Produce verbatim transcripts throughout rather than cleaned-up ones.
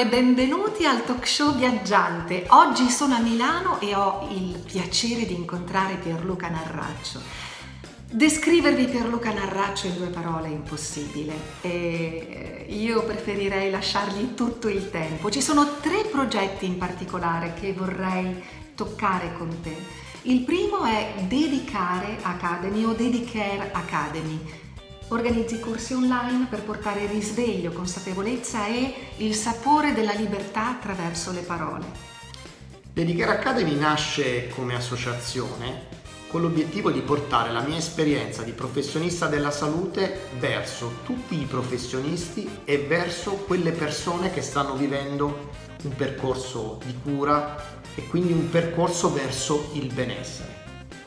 e benvenuti al talk show viaggiante. Oggi sono a Milano e ho il piacere di incontrare Pierluca Narraccio. Descrivervi Pierluca Narraccio in due parole è impossibile e io preferirei lasciargli tutto il tempo. Ci sono tre progetti in particolare che vorrei toccare con te. Il primo è Dedicare Academy o Dedicare Academy. Organizzi corsi online per portare risveglio, consapevolezza e il sapore della libertà attraverso le parole. Dedicare Academy nasce come associazione con l'obiettivo di portare la mia esperienza di professionista della salute verso tutti i professionisti e verso quelle persone che stanno vivendo un percorso di cura e quindi un percorso verso il benessere.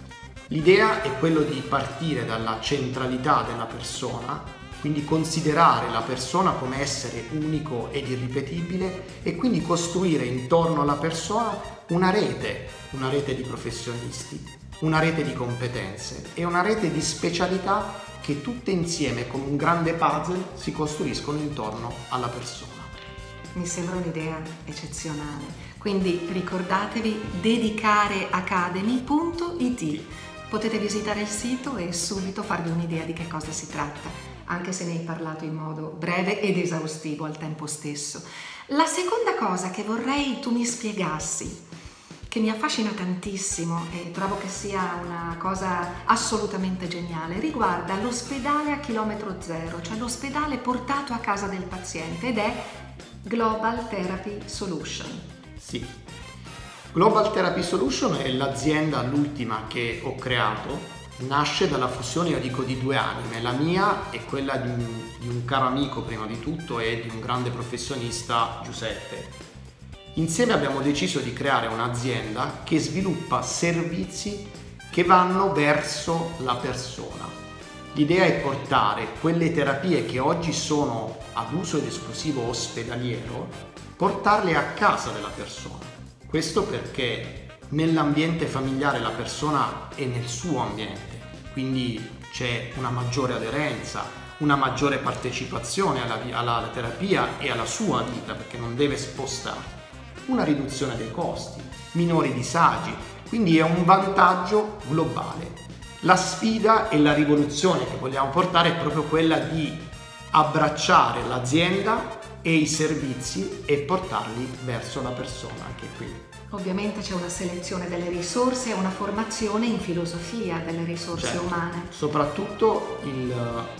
L'idea è quello di partire dalla centralità della persona, quindi considerare la persona come essere unico ed irripetibile e quindi costruire intorno alla persona una rete, una rete di professionisti, una rete di competenze e una rete di specialità che tutte insieme come un grande puzzle si costruiscono intorno alla persona. Mi sembra un'idea eccezionale, quindi ricordatevi dedicare academy punto it. Potete visitare il sito e subito farvi un'idea di che cosa si tratta, anche se ne hai parlato in modo breve ed esaustivo al tempo stesso. La seconda cosa che vorrei tu mi spiegassi, che mi affascina tantissimo e trovo che sia una cosa assolutamente geniale, riguarda l'ospedale a chilometro zero, cioè l'ospedale portato a casa del paziente, ed è Global Therapy Solution. Sì. Global Therapy Solution è l'azienda, l'ultima che ho creato, nasce dalla fusione, io dico, di due anime, la mia e quella di un, di un caro amico prima di tutto e di un grande professionista, Giuseppe. Insieme abbiamo deciso di creare un'azienda che sviluppa servizi che vanno verso la persona. L'idea è portare quelle terapie che oggi sono ad uso ed esclusivo ospedaliero, portarle a casa della persona. Questo perché nell'ambiente familiare la persona è nel suo ambiente, quindi c'è una maggiore aderenza, una maggiore partecipazione alla, alla terapia e alla sua vita, perché non deve spostare, una riduzione dei costi, minori disagi, quindi è un vantaggio globale. La sfida e la rivoluzione che vogliamo portare è proprio quella di abbracciare l'azienda e i servizi e portarli verso la persona, anche qui. Ovviamente c'è una selezione delle risorse e una formazione in filosofia delle risorse certo, umane. Soprattutto il,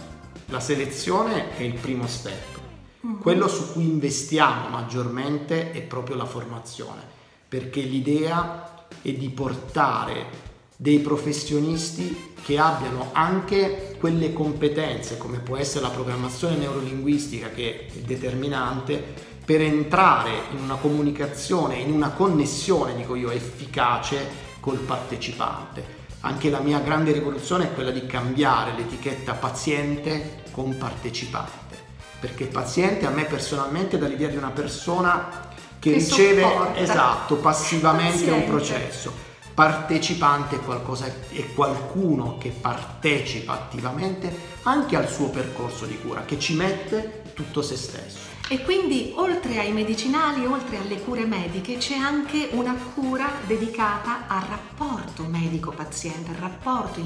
la selezione è il primo step. Mm-hmm. Quello su cui investiamo maggiormente è proprio la formazione, perché l'idea è di portare dei professionisti che abbiano anche quelle competenze, come può essere la programmazione neurolinguistica, che è determinante per entrare in una comunicazione, in una connessione, dico io, efficace col partecipante. Anche la mia grande rivoluzione è quella di cambiare l'etichetta paziente con partecipante, perché paziente a me personalmente dà l'idea di una persona che, che riceve sopporta. Esatto, passivamente paziente. Un processo. Partecipante è qualcosa, è qualcuno che partecipa attivamente anche al suo percorso di cura, che ci mette tutto se stesso. E quindi oltre ai medicinali, oltre alle cure mediche, c'è anche una cura dedicata al rapporto medico-paziente, al rapporto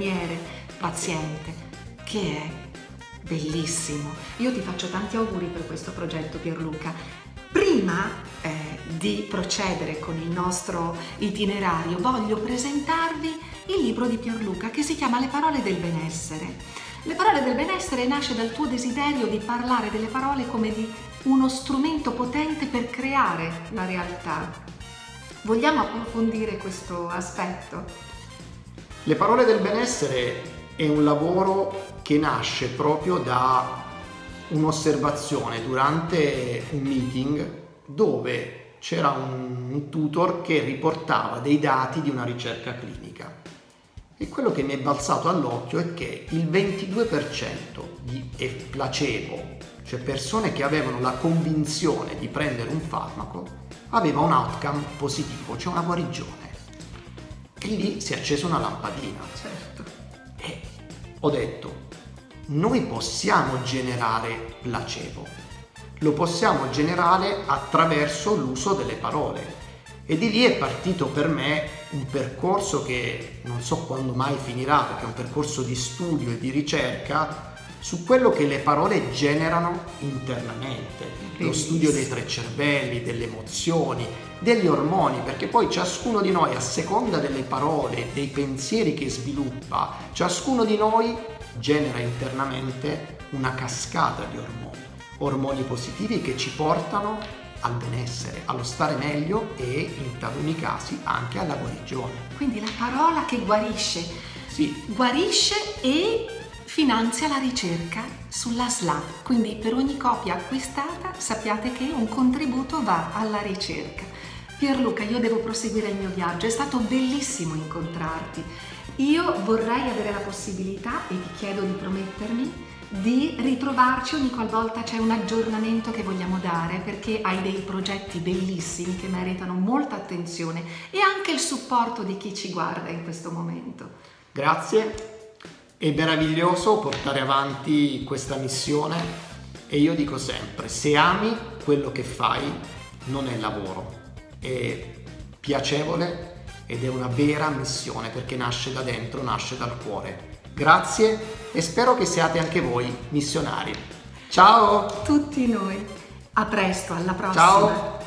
infermiere-paziente, che è bellissimo. Io ti faccio tanti auguri per questo progetto, Pierluca. Prima eh, di procedere con il nostro itinerario, voglio presentarvi il libro di Pierluca che si chiama Le parole del benessere. Le parole del benessere nasce dal tuo desiderio di parlare delle parole come di uno strumento potente per creare la realtà. Vogliamo approfondire questo aspetto? Le parole del benessere è un lavoro che nasce proprio da un'osservazione durante un meeting dove c'era un tutor che riportava dei dati di una ricerca clinica, e quello che mi è balzato all'occhio è che il ventidue per cento di placebo, cioè persone che avevano la convinzione di prendere un farmaco, aveva un outcome positivo, cioè una guarigione. E lì si è accesa una lampadina. Certo. E ho detto: noi possiamo generare placebo. lo possiamo generare attraverso l'uso delle parole. E di lì è partito per me un percorso che non so quando mai finirà, perché è un percorso di studio e di ricerca su quello che le parole generano internamente, Bellissimo. Lo studio dei tre cervelli, delle emozioni, degli ormoni, perché poi ciascuno di noi, a seconda delle parole, dei pensieri che sviluppa, ciascuno di noi genera internamente una cascata di ormoni, ormoni positivi che ci portano al benessere, allo stare meglio e in taluni casi anche alla guarigione. Quindi la parola che guarisce, sì. guarisce e finanzia la ricerca sulla S L A. Quindi per ogni copia acquistata sappiate che un contributo va alla ricerca. Pierluca, io devo proseguire il mio viaggio, è stato bellissimo incontrarti. Io vorrei avere la possibilità, e ti chiedo di promettermi, di ritrovarci ogni qualvolta c'è un aggiornamento che vogliamo dare, perché hai dei progetti bellissimi che meritano molta attenzione e anche il supporto di chi ci guarda in questo momento. Grazie, è meraviglioso portare avanti questa missione e io dico sempre, se ami quello che fai non è lavoro, è piacevole ed è una vera missione perché nasce da dentro, nasce dal cuore. Grazie e spero che siate anche voi missionari. Ciao! Tutti noi. A presto, alla prossima. Ciao!